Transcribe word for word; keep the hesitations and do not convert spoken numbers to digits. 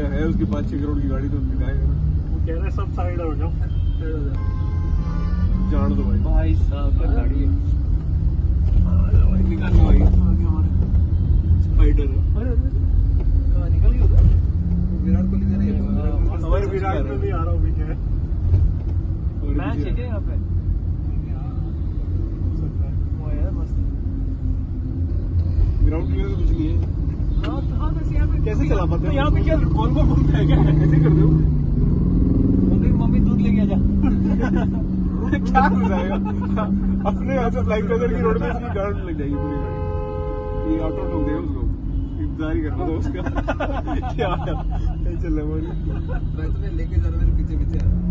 है उसकी पाँच छह करोड़ की गाड़ी तो दिखाएगा ना। वो कह रहे सब साइड हो जाओ, साइड हो जाओ, जान दो भाई। भाई साहब क्या गाड़ी है, भाई निकाल भाई आगे हमारे स्पाइडर है। कहाँ निकल गई उधर? विराट कोहली से नहीं है, हमारे विराट में भी आ रहा हूँ भी क्या है, मैच है क्या यहाँ पे? वो है मस्त ग्राउंड क्लियर तो कुछ नहीं है। हाँ तो हाँ बस यहाँ पे कैसे चला पाते तो हो? यहाँ पे क्या कौन कौन बोलता है क्या? कैसे कर दो? मम्मी मम्मी दूध लेके आ जा। क्या हो जाएगा? अपने यहाँ से फ्लाइंग प्लेजर की रोड पे इसकी गाड़ी लग जाएगी पूरी गाड़ी। ये ऑटो ठोक देगा उसको, इंतजार ही करना था उसका। क्या चल रहा है? मैं तुम्हें लेके जा रहा हूँ, मेरे पीछे पीछे आ रहा हूँ।